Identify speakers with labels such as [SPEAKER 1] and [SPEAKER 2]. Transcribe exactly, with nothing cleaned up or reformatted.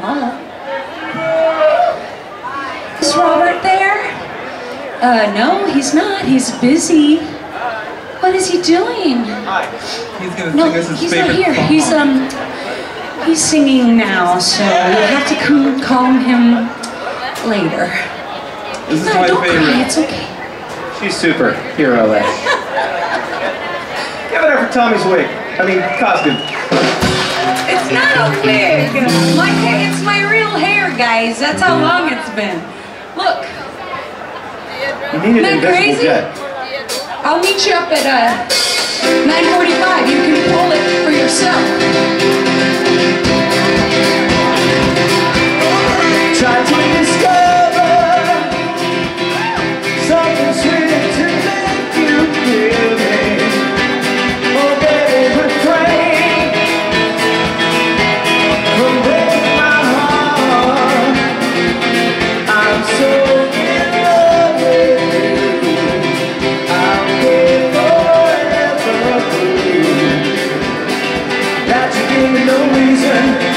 [SPEAKER 1] Hello? Is Robert there? Uh, no, he's not. He's busy. What is he doing?
[SPEAKER 2] Hi. He's gonna
[SPEAKER 1] No,
[SPEAKER 2] sing us his
[SPEAKER 1] he's
[SPEAKER 2] favorite
[SPEAKER 1] not here.
[SPEAKER 2] song.
[SPEAKER 1] He's, um, he's singing now, so you'll have to come call him later.
[SPEAKER 2] This is
[SPEAKER 1] No,
[SPEAKER 2] my
[SPEAKER 1] don't
[SPEAKER 2] favorite.
[SPEAKER 1] cry, it's okay.
[SPEAKER 3] She's super hero-ish.
[SPEAKER 2] Give it up for Tommy's wig. I mean, costume.
[SPEAKER 1] It's not a wig. My hair, it's my real hair, guys. That's how long it's been. Look.
[SPEAKER 2] You need an
[SPEAKER 1] Isn't that
[SPEAKER 2] invisible
[SPEAKER 1] crazy?
[SPEAKER 2] jet.
[SPEAKER 1] I'll meet you up at uh, nine forty-five. You can pull it for yourself.
[SPEAKER 2] Try to discover something sweet to make you feel me. Oh, baby, refrain from breaking my heart. I'm so in love with you. I'll be forever blue. That you give me no reason.